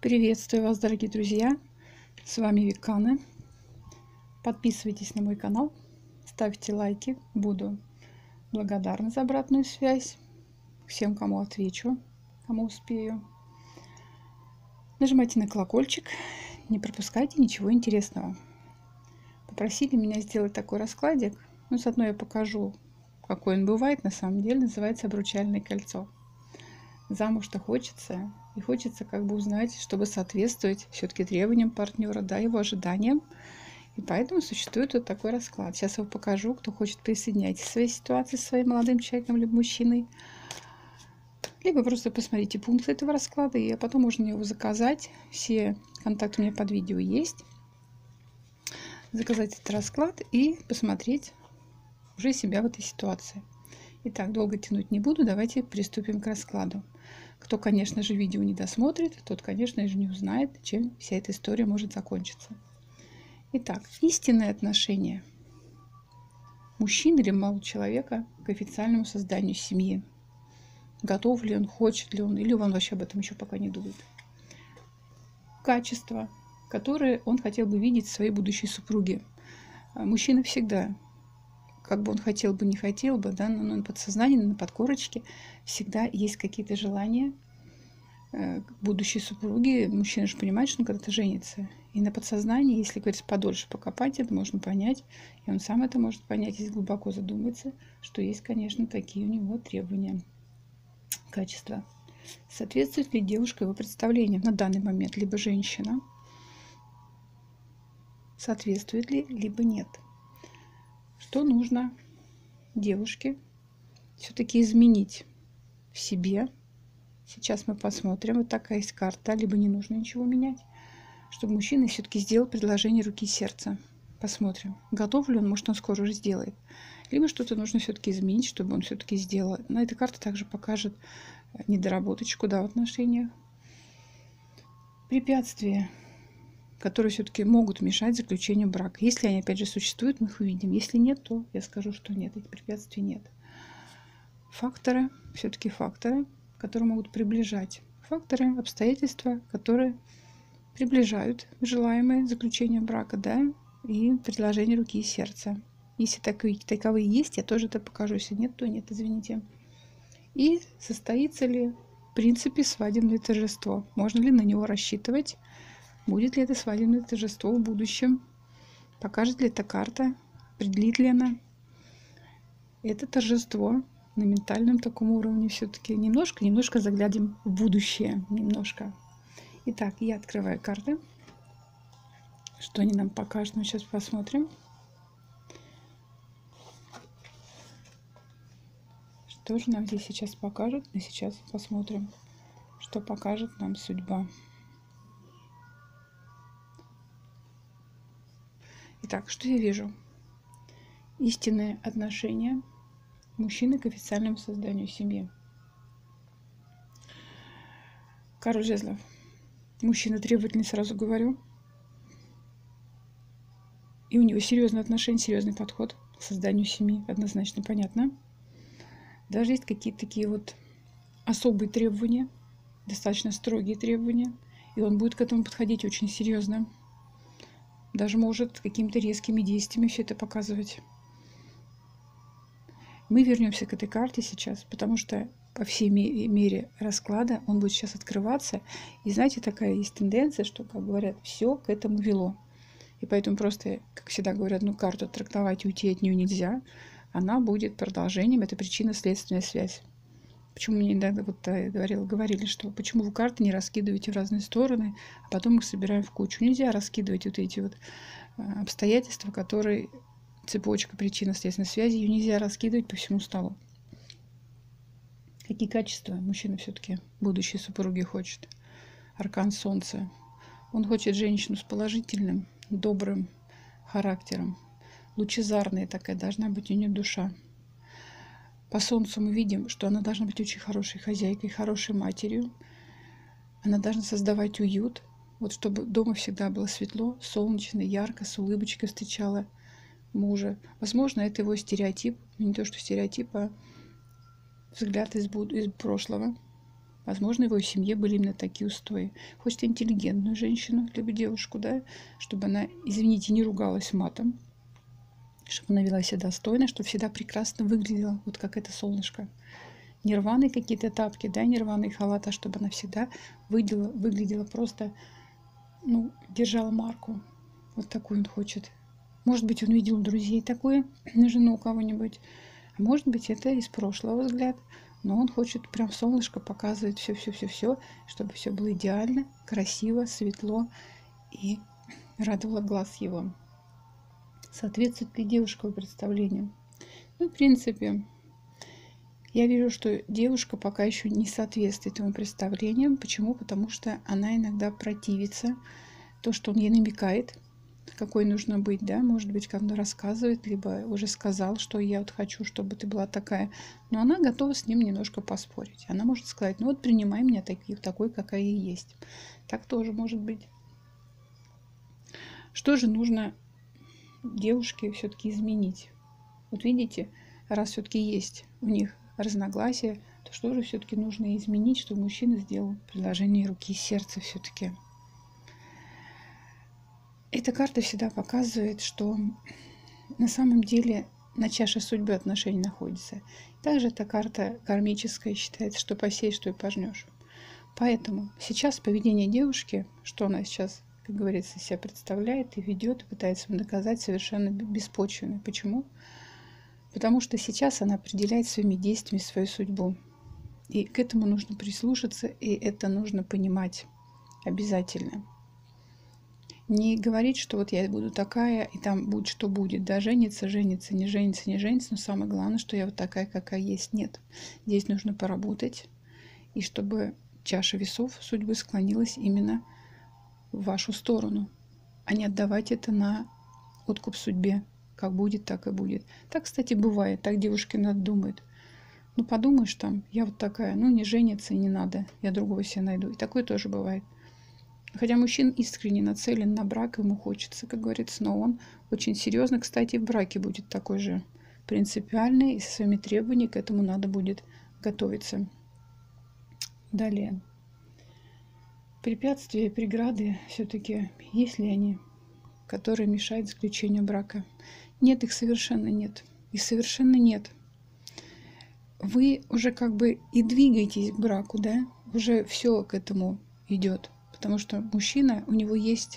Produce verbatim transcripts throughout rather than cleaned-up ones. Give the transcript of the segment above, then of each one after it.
Приветствую вас, дорогие друзья! С вами Викана. Подписывайтесь на мой канал, ставьте лайки. Буду благодарна за обратную связь. Всем, кому отвечу, кому успею. Нажимайте на колокольчик, не пропускайте ничего интересного. Попросили меня сделать такой раскладик. Ну, заодно я покажу, какой он бывает на самом деле. Называется обручальное кольцо. Замуж-то хочется, и хочется как бы узнать, чтобы соответствовать все-таки требованиям партнера, да, его ожиданиям. И поэтому существует вот такой расклад. Сейчас я вам покажу, кто хочет присоединяйтесь к своей ситуации с своим молодым человеком, либо мужчиной. Либо просто посмотрите пункты этого расклада, и потом можно его заказать. Все контакты у меня под видео есть. Заказать этот расклад и посмотреть уже себя в этой ситуации. Итак, долго тянуть не буду, давайте приступим к раскладу. Кто, конечно же, видео не досмотрит, тот, конечно же, не узнает, чем вся эта история может закончиться. Итак, истинное отношение мужчины или молодого человека к официальному созданию семьи. Готов ли он, хочет ли он, или он вообще об этом еще пока не думает. Качества, которые он хотел бы видеть в своей будущей супруге. Мужчина всегда, как бы он хотел бы, не хотел бы, да, но на подсознании, на подкорочке всегда есть какие-то желания к будущей супруге. Мужчина же понимает, что он когда-то женится. И на подсознании, если, говорится, подольше покопать, это можно понять. И он сам это может понять, если глубоко задуматься, что есть, конечно, такие у него требования, качества. Соответствует ли девушка его представлениям на данный момент, либо женщина? Соответствует ли, либо нет? Что нужно девушке все-таки изменить в себе? Сейчас мы посмотрим. Вот такая есть карта. Либо не нужно ничего менять, чтобы мужчина все-таки сделал предложение руки и сердца. Посмотрим, готов ли он, может, он скоро уже сделает. Либо что-то нужно все-таки изменить, чтобы он все-таки сделал. Но эта карта также покажет недоработочку, да, в отношениях. Препятствия, которые все-таки могут мешать заключению брака. Если они, опять же, существуют, мы их увидим. Если нет, то я скажу, что нет, этих препятствий нет. Факторы, все-таки факторы, которые могут приближать. Факторы, обстоятельства, которые приближают желаемое заключение брака, да, и предложение руки и сердца. Если таковые, таковые есть, я тоже это покажу. Если нет, то нет, извините. И состоится ли в принципе свадебное торжество? Можно ли на него рассчитывать? Будет ли это свадебное торжество в будущем? Покажет ли эта карта? Определит ли она это торжество на ментальном таком уровне? Все-таки немножко, немножко заглянем в будущее. Немножко. Итак, я открываю карты. Что они нам покажут? Мы сейчас посмотрим. Что же нам здесь сейчас покажут? И сейчас посмотрим, что покажет нам судьба. Итак, что я вижу? Истинное отношение мужчины к официальному созданию семьи. Король жезлов. Мужчина требовательный, сразу говорю. И у него серьезное отношение, серьезный подход к созданию семьи. Однозначно понятно. Даже есть какие-то такие вот особые требования, достаточно строгие требования. И он будет к этому подходить очень серьезно. Даже может какими-то резкими действиями все это показывать. Мы вернемся к этой карте сейчас, потому что по всей мере расклада он будет сейчас открываться. И знаете, такая есть тенденция, что, как говорят, все к этому вело. И поэтому просто, как всегда говорят, ну карту трактовать, уйти от нее нельзя. Она будет продолжением, это причинно-следственная связь. Почему мне иногда вот говорила, говорили, что почему вы карты не раскидываете в разные стороны, а потом их собираем в кучу. Нельзя раскидывать вот эти вот обстоятельства, которые цепочка причинно-следственной связи, ее нельзя раскидывать по всему столу. Какие качества мужчина все-таки будущей супруги хочет? Аркан Солнца. Он хочет женщину с положительным, добрым характером. Лучезарная такая должна быть у нее душа. По Солнцу мы видим, что она должна быть очень хорошей хозяйкой, хорошей матерью. Она должна создавать уют, вот чтобы дома всегда было светло, солнечно, ярко, с улыбочкой встречала мужа. Возможно, это его стереотип, не то что стереотип, а взгляд из, буд... из прошлого. Возможно, в его семье были именно такие устои. Хочет интеллигентную женщину, либо девушку, да, чтобы она, извините, не ругалась матом, чтобы она вела себя достойно, чтобы всегда прекрасно выглядела, вот как это солнышко. Не рваные какие-то тапки, да, не рваный халат, а чтобы она всегда выглядела, выглядела просто, ну, держала марку. Вот такую он хочет. Может быть, он видел у друзей такое на жену кого-нибудь. А может быть, это из прошлого взгляд. Но он хочет прям солнышко показывать все-все-все-все, чтобы все было идеально, красиво, светло и радовало глаз его. Соответствует ли девушка его представлениям? Ну, в принципе, я вижу, что девушка пока еще не соответствует ему представлениям. Почему? Потому что она иногда противится то, что он ей намекает, какой нужно быть, да, может быть, как он рассказывает, либо уже сказал, что я вот хочу, чтобы ты была такая, но она готова с ним немножко поспорить. Она может сказать, ну вот принимай меня такой, такой, какая я есть. Так тоже может быть. Что же нужно девушке все-таки изменить? Вот видите, раз все-таки есть у них разногласия, то что же все-таки нужно изменить, чтобы мужчина сделал предложение руки и сердца все-таки? Эта карта всегда показывает, что на самом деле на чаше судьбы отношений находится. Также эта карта кармическая, считается, что посеешь, что и пожнешь. Поэтому сейчас поведение девушки, что она сейчас, как говорится, себя представляет и ведет, и пытается доказать, совершенно беспочвенно. Почему? Потому что сейчас она определяет своими действиями свою судьбу. И к этому нужно прислушаться, и это нужно понимать обязательно. Не говорить, что вот я буду такая, и там будет, что будет. Да, женится, женится, не женится, не женится. Но самое главное, что я вот такая, какая есть. Нет. Здесь нужно поработать. И чтобы чаша весов судьбы склонилась именно в вашу сторону. А не отдавать это на откуп судьбе. Как будет, так и будет. Так, кстати, бывает. Так девушки надумают. Ну, подумаешь там, я вот такая. Ну, не женится и не надо. Я другого себе найду. И такое тоже бывает. Хотя мужчина искренне нацелен на брак, ему хочется, как говорится, но он очень серьезно, кстати, в браке будет такой же принципиальный, и со своими требованиями к этому надо будет готовиться. Далее. Препятствия и преграды все-таки, есть ли они, которые мешают заключению брака? Нет, их совершенно нет. Их совершенно нет. Вы уже как бы и двигаетесь к браку, да? Уже все к этому идет. Потому что мужчина, у него есть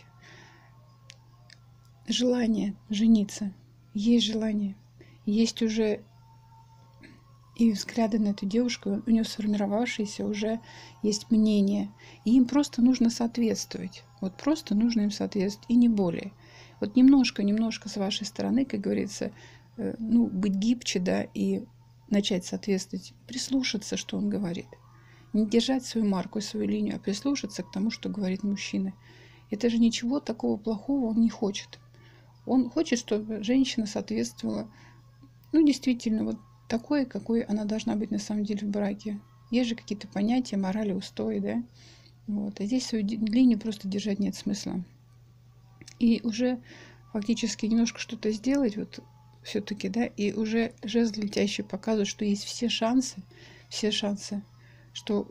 желание жениться, есть желание, есть уже и взгляды на эту девушку, у нее сформировавшееся уже есть мнение. И им просто нужно соответствовать. Вот просто нужно им соответствовать, и не более. Вот немножко-немножко с вашей стороны, как говорится, ну, быть гибче, да, и начать соответствовать, прислушаться, что он говорит. Не держать свою марку, свою линию, а прислушаться к тому, что говорит мужчина. Это же ничего такого плохого он не хочет. Он хочет, чтобы женщина соответствовала, ну, действительно, вот такой, какой она должна быть на самом деле в браке. Есть же какие-то понятия, морали, устои, да? Вот. А здесь свою линию просто держать нет смысла. И уже фактически немножко что-то сделать, вот все-таки, да, и уже жезл летящий показывает, что есть все шансы, все шансы, что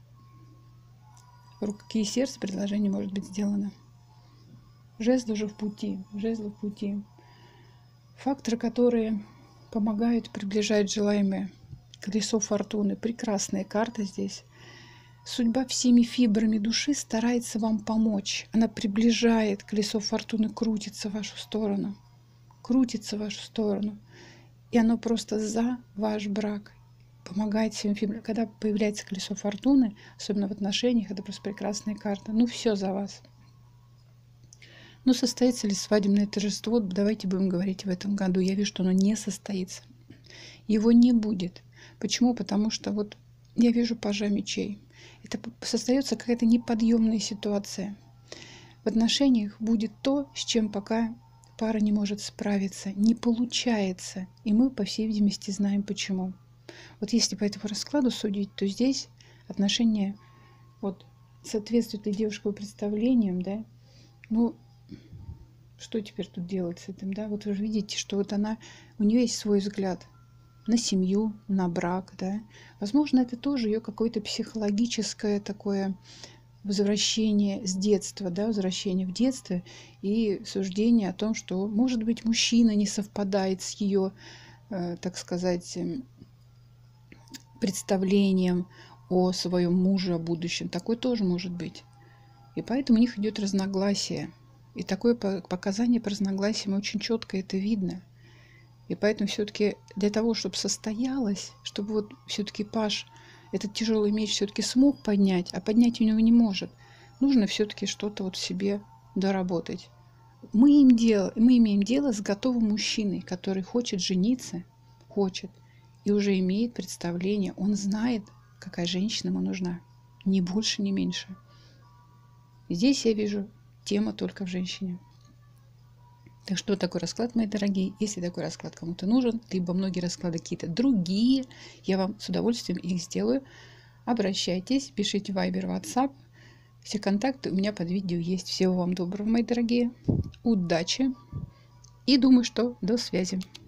руки и сердце предложение может быть сделано. Жезл уже в пути, жезл в пути. Факторы, которые помогают приближать желаемое. Колесо фортуны. Прекрасная карта здесь. Судьба всеми фибрами души старается вам помочь. Она приближает, колесо фортуны крутится в вашу сторону. Крутится в вашу сторону. И оно просто за ваш брак. Помогает всем фибрам. Когда появляется колесо фортуны, особенно в отношениях, это просто прекрасная карта. Ну, все за вас. Ну, состоится ли свадебное торжество? Давайте будем говорить в этом году. Я вижу, что оно не состоится. Его не будет. Почему? Потому что вот я вижу пажа мечей. Это создается какая-то неподъемная ситуация. В отношениях будет то, с чем пока пара не может справиться. Не получается. И мы, по всей видимости, знаем почему. Вот если по этому раскладу судить, то здесь отношения вот соответствуют ли девушка представлениям, да? Ну, что теперь тут делать с этим, да? Вот вы же видите, что вот она, у нее есть свой взгляд. на семью, на брак, да. Возможно, это тоже ее какое-то психологическое такое возвращение с детства, да, возвращение в детство и суждение о том, что, может быть, мужчина не совпадает с ее, э, так сказать, представлением о своем муже, о будущем. Такое тоже может быть. И поэтому у них идет разногласие. И такое показание по разногласиям очень четко это видно. И поэтому все-таки для того, чтобы состоялось, чтобы вот все-таки Паш этот тяжелый меч все-таки смог поднять, а поднять у него не может, нужно все-таки что-то вот в себе доработать. Мы, им дело, мы имеем дело с готовым мужчиной, который хочет жениться, хочет, и уже имеет представление, он знает, какая женщина ему нужна. Ни больше, ни меньше. Здесь я вижу тема только в женщине. Так что такой расклад, мои дорогие. Если такой расклад кому-то нужен, либо многие расклады какие-то другие, я вам с удовольствием их сделаю. Обращайтесь, пишите в Viber, WhatsApp. Все контакты у меня под видео есть. Всего вам доброго, мои дорогие. Удачи. И думаю, что до связи.